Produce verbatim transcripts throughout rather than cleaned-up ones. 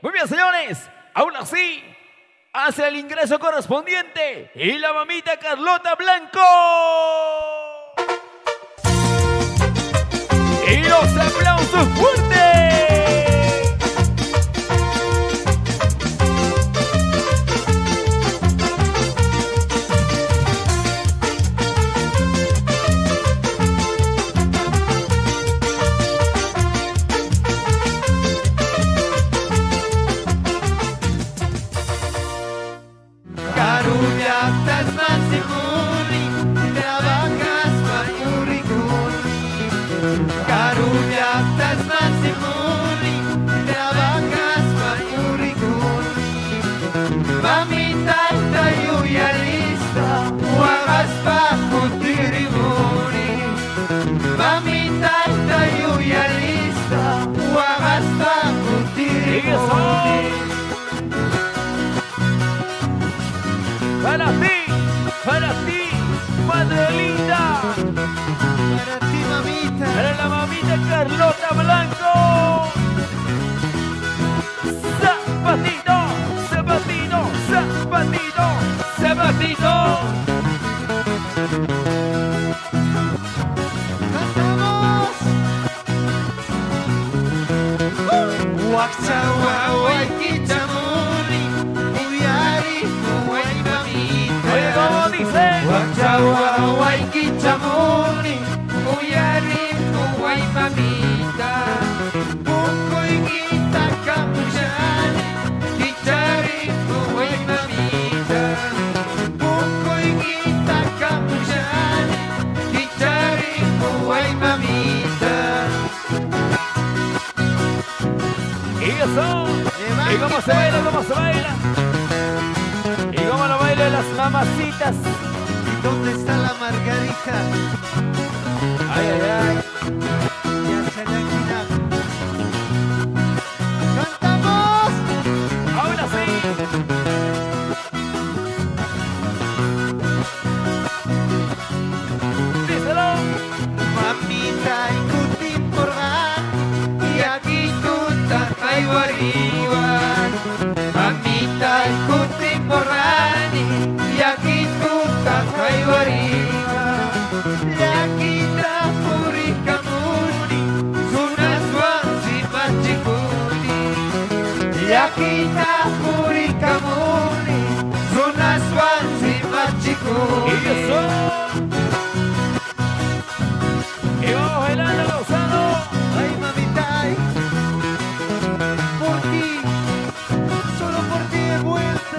Muy bien, señores. Aún así, hace el ingreso correspondiente y la mamita Carlota Blanco. Y los aplausos fuertes. Para ti, para ti, madre linda. Para ti, mamita. Para la mamita Carlota Blanco. Zapatito, zapatito, zapatito, zapatito. ¡Cantamos! Wakchawa, waikichamuni, uyari, uwaimamita. Oye, ¿cómo dice? Wakchawa, waikichamuni, uyari, uwaimamita. Buko igita kamushani, kichari, uwaimamita. Buko igita kamushani, kichari, uwaimamita. Y eso. ¿Y cómo se baila? ¿Cómo se baila? ¿Y cómo lo bailan las mamacitas? ¿Y dónde está la margarita? Ay, ay, ay. Ya se le ha quitado. ¡Cantamos! Ahora sí. Díselo. Mamita y kutin porgan, y aquí tú estás arriba. Mamita y kutin porgan, y aquí tú estás arriba. Y aquí está purikamuni, sunaswansi machikuni. Y aquí está purikamuni, sunaswansi Y machikuni. eso. Y vamos bailando gozando. Ay, mamita, ay, por ti, solo por ti he vuelto.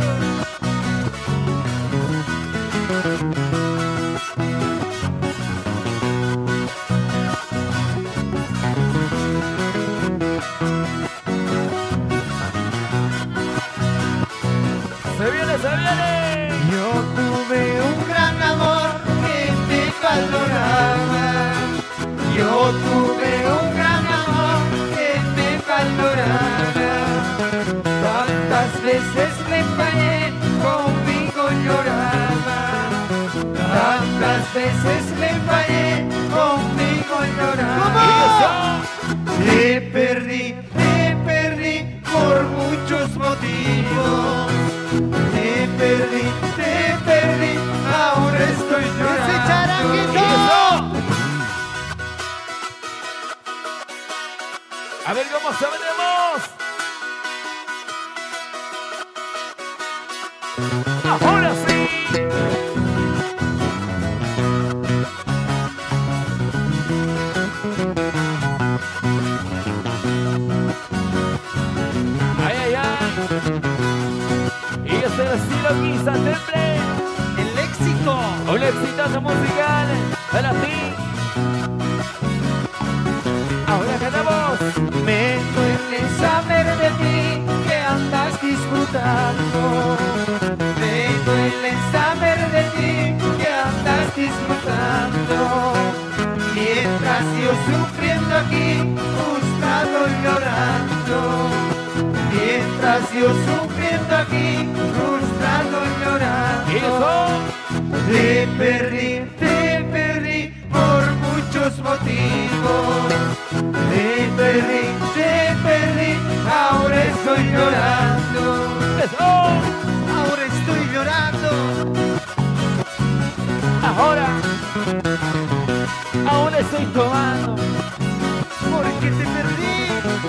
Se viene, se viene. Yo tuve un gran amor que me valoraba. Yo tuve un gran amor que me valoraba. Tantas veces me fallé, conmigo lloraba. Tantas veces me fallé, conmigo lloraba. Te perdí, te perdí por muchos motivos. Te perdí, te perdí, ahora estoy llorando. Y eso. A ver cómo sabremos. Ahora sí. Ay, ay, ay. Y es el estilo Guisa Temple. El léxico. Un exitazo musical para ti. Ahora cantamos. Me duele saber de ti que andas disfrutando. Me duele saber de ti que andas disfrutando. Mientras yo sufriendo aquí, frustrado y llorando. Mientras yo sufriendo aquí, frustrado y llorando. Y eso. Te perdí, te perdí por muchos motivos. Te perdí, te perdí, ahora estoy llorando. estoy tomando. Porque te perdí.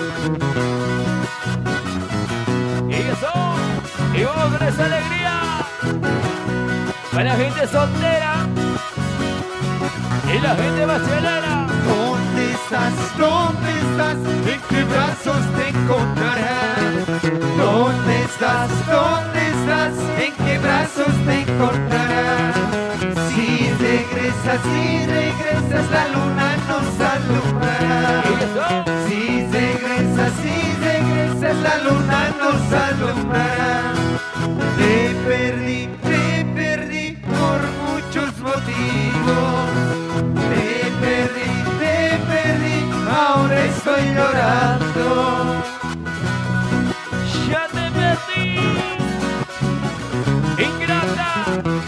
Y eso, y vamos con esa alegría. Para la gente soltera y la gente bachelera. ¿Dónde estás? ¿Dónde estás? ¿En qué brazos te encontrarás? ¿Dónde estás? ¿Dónde estás? ¿En qué brazos te encontrarás? Si regresas, si regresas, la luna nos alumbrará. Y eso, Si regresas, si regresas, la luna nos alumbrará. Te perdí, te perdí por muchos motivos. Te perdí, te perdí, ahora estoy llorando. ya te perdí. Ingrata.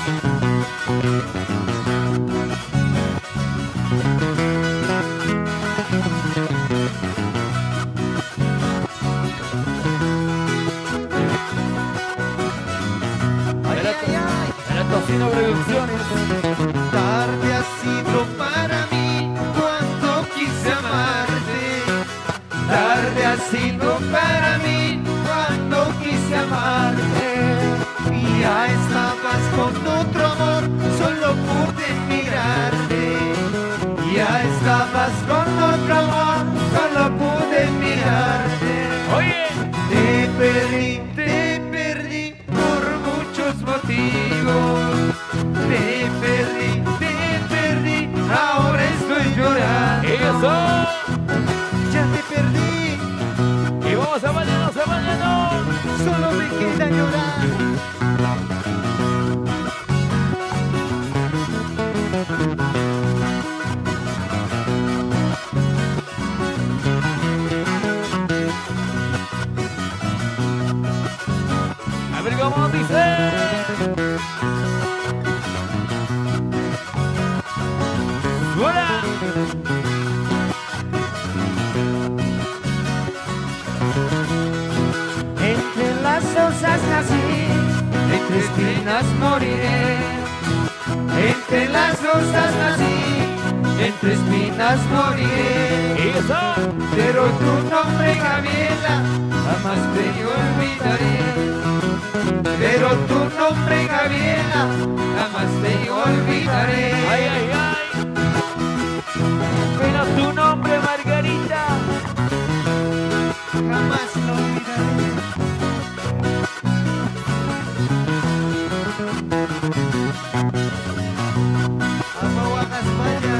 Ay, ay, ay. Para Tocino Producciones. Tarde ha sido para mí cuando quise amarte. Tarde ha sido para mí cuando quise amarte. Y ya estabas con otro amor, solo pude mirarte. Ya estabas con otro amor, solo pude mirarte. Oye, Te perdí, te perdí por muchos motivos. Te perdí, te perdí, ahora estoy llorando. eso. Ya te perdí, Y vamos a bailarnos, a bailarnos. solo me queda llorar. A ver cómo dice. ¡Hola! Entre las rosas nací, entre espinas moriré. Entre las rosas nací, entre espinas moriré. Y eso. Pero tu nombre, Gabriela, jamás te olvidaré. Pero tu nombre, Gabriela, jamás te olvidaré. Ay, ay, ay. Pero tu nombre, Margarita. Jamás lo olvidaré. Amo a España.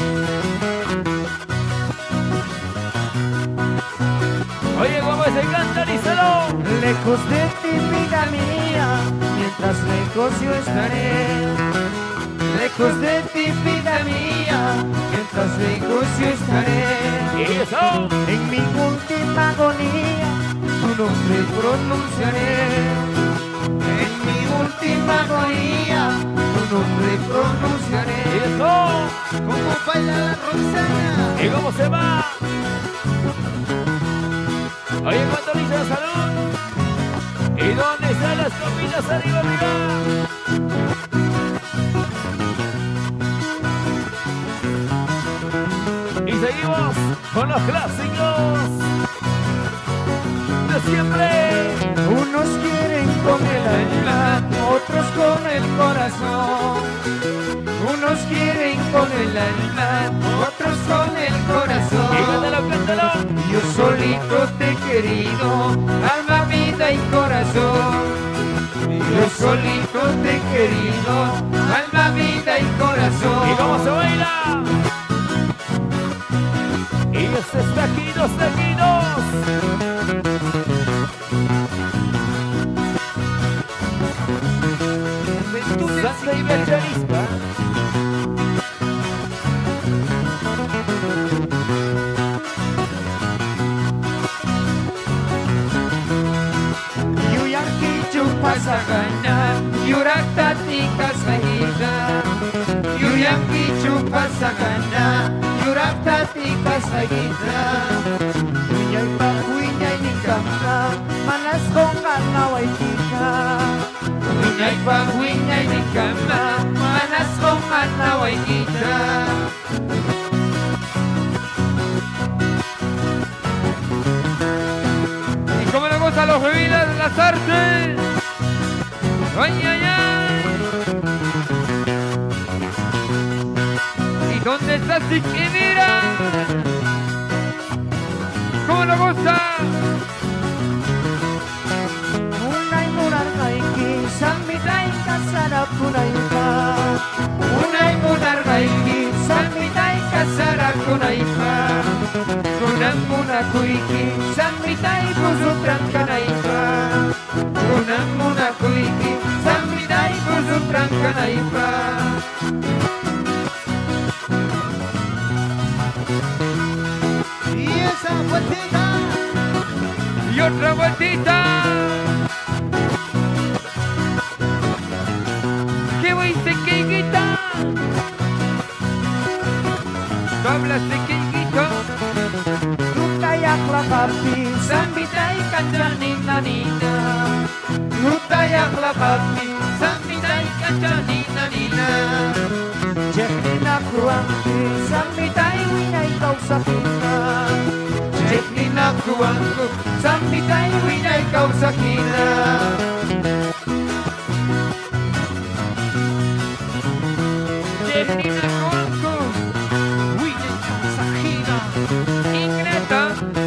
Oye, ¿cómo se canta? Díselo. Lejos de ti, vida mía, mientras lejos yo estaré. Lejos de ti, vida mía, mientras lejos yo estaré. Y eso. En mi última agonía, tu nombre pronunciaré. En mi última agonía, tu nombre Y pronunciaré. eso. ¿Cómo baila la Roxana? ¿Y cómo se va? Oye, ¿cuánto dice la salud? ¿Y dónde están las copitas arriba, arriba? Y seguimos con los clásicos de siempre. Unos quieren con el alma, otros con el corazón. Unos quieren con el alma, otros con el Y corazón. cántalo, cántalo. Yo solito te he querido, alma, vida y corazón. Yo solito te he querido, alma, vida y corazón. ¿Y cómo se baila? Y estos taquitos, taquitos. Santa y Becharispa. Yuyarkichu pasagana, yuraktatik kasvahita. Yuyarkichu pasagana, yuraktatik kasvahita. Kunyay pa kunyay ni kamna, manas kong kanaway kita. Kunyay pa kunyay ni kamna, manas kong kanaway kita. las artes. Ay, ay, ay. ¿Y dónde estás, Chiquimira? ¿Cómo lo goza? Unay munargaiki sambitai kasarakunaipa. Unay munargaiki sambitai kasarakunaipa. Kunan munakuiki sambitai busutran kanaipa. Kunan munakuiki sambitai busutran kanaipa. Y esa vueltita. Y otra vueltita. ¿Qué voy sequeiguita? ¿Tú hablas sequeiguito? Lutayak lakapi Sambitai kacanina nina. Lutayak lakapi sambitai kacanina nina. Jeknina kruangki sambitai winay kau sakina. Jeknina kuangku sambitai winay kau sakina. Jeknina kuangku winay kau sakina. Ingrata.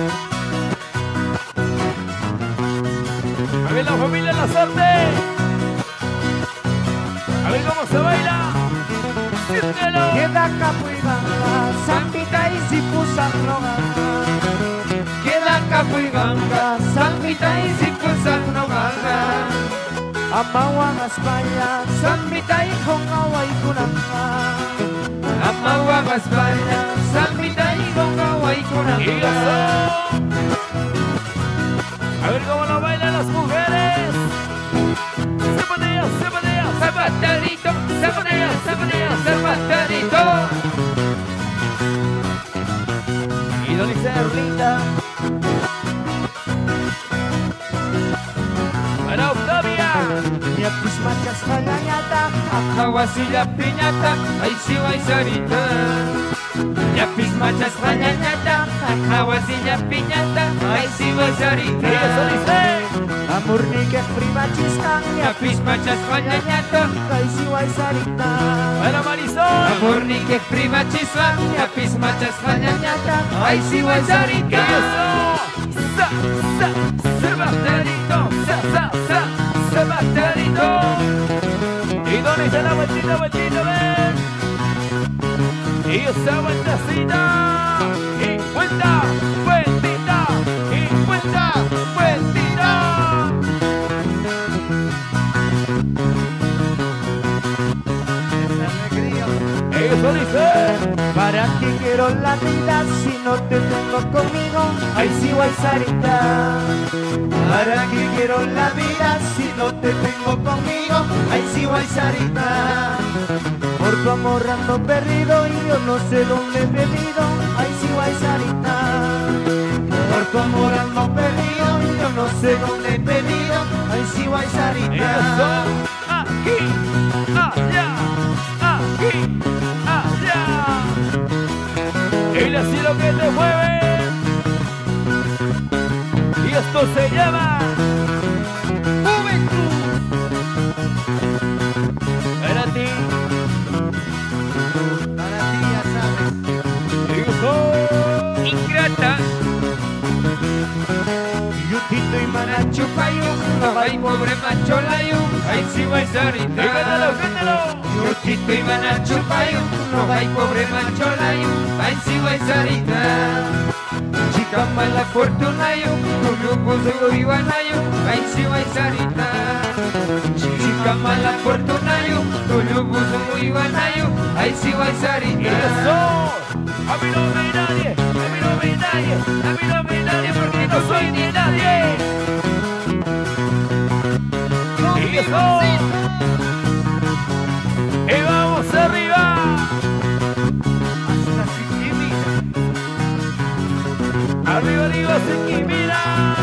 A ver la familia La Sorte. A ver cómo se baila. Siéntelo. Queda kapuiganga sambitai sipusang longa. Queda kapuiganga sambitai sipusang noganga. Amawang Espanya sambitai kong away kunanga. Amawang Espanya sambitai kong away Y kunanga. eso. A ver cómo lo bailan las mujeres. Zapatea, zapatea, Zapaterito, zapatea, zapatea, zapaterito. y Don Iser, linda. Para Octavia. Nyapis machas kanyanyata. Hawasilla piñata, ay si ay sarita. Yapis machas pañañata, hawasilla piñata, ay si ay Y eso sarita. dice. Amur ni ke primachis kang Yapis machas pañañata, kay siway sarita. Para Marisol. amor ni que prima chispa, yapis machas pañañata, ay si ay Y sarita. eso. Sa, sa, Sebastianito. Sa, sa, sa, Sebastianito. Y Don Iser, la vueltita, vueltita, ven. Y esa vueltacita. Y vuelta, vueltita. Y vuelta, vueltita. Eso dice. ¿Para qué quiero la vida si no te tengo conmigo? Ay, si guay sarita. ¿Para qué quiero la vida si no te tengo conmigo? Ay, si guay sarita. Por tu amor ando perdido y yo no sé dónde he bebido. Ay, si guay sarita. Por tu amor ando perdido y yo no sé dónde he bebido. Ay, si guay Eso. sarita. Aquí, allá, aquí, allá. El cielo que te mueve. Y esto se llama Juventud. Para ti. Para ti ya sabes. Hijo. Ingrata, Yutito y Manachu chupayum, ay pobre macho layum, ay si ay Y cántalo, sarita. cántalo. Yutito y manacho payum, ay pobre macho layum, ay si ay sarita. Chica mala fortuna yo, tu lupo iban yo, ay si ay sarita. Chica mala fortuna yo, tu lupo iban yo, ay si ay Y eso. sarita. A mí no me nadie, a mí no me nadie, a mí no me nadie porque no soy ni nadie. Y eso. Y vamos arriba. hasta Siquimira. Arriba digo Siquimira.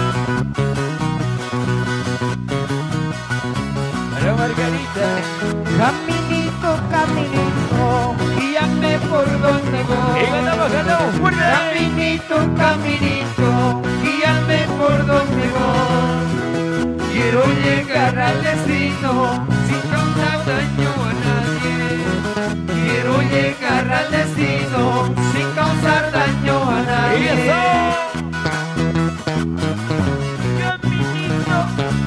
Para Margarita. Caminito, caminito, Guíame por donde Y voy. cantamos, cantamos fuerte. Caminito, caminito, guíame por donde voy. Y llegar al destino sin causar daño a nadie. Quiero llegar al destino sin causar daño a nadie. ¡Y eso! ¡Caminito!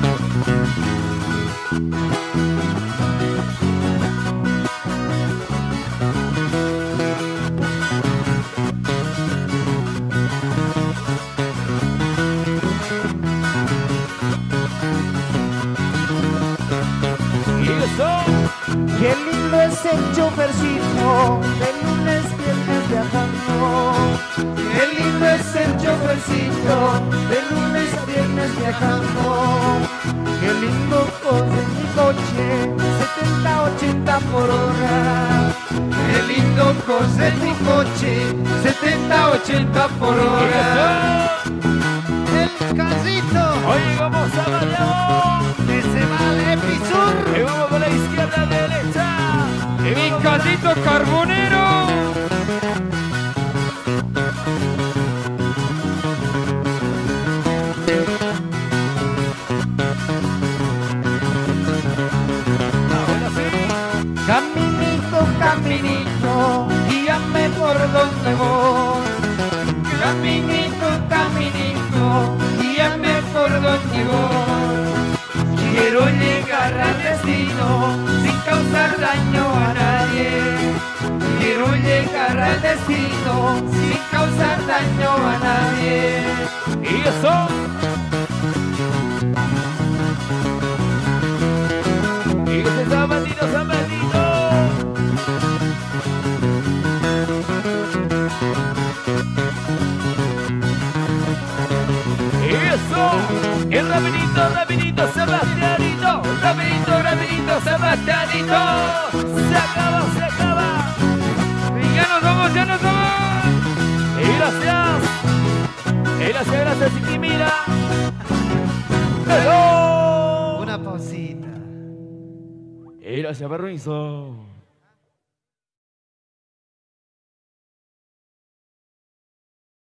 ¡Y eso! Qué lindo es el chofercito, de lunes, viernes viajando. Qué lindo es el chofercito, De lunes a viernes viajando. Qué lindo coge mi coche, setenta, ochenta por hora. qué lindo cose mi coche, setenta, ochenta por hora. El casito, Oye, vamos a Mariano. que se va al Episur. Y vamos con la izquierda, derecha. Y Mi vamos con la- casito carbonero. Ahora sí. Caminito, caminito, guíame por donde voy. Caminito, caminito, guíame por donde voy. Quiero llegar al destino sin causar daño a nadie. Quiero llegar al destino sin causar daño a nadie. Y eso. Y ese zapatito, zapatito. Y eso. Y rapidito, rapidito, Sebastianito. Rapidito, rapidito, Sebastianito. Se acaba, se acaba. Y ya nos vamos, ya nos vamos. Y gracias. Y gracias, gracias, Chiquimira. ¡Hello! Una pausita. Y gracias, permiso.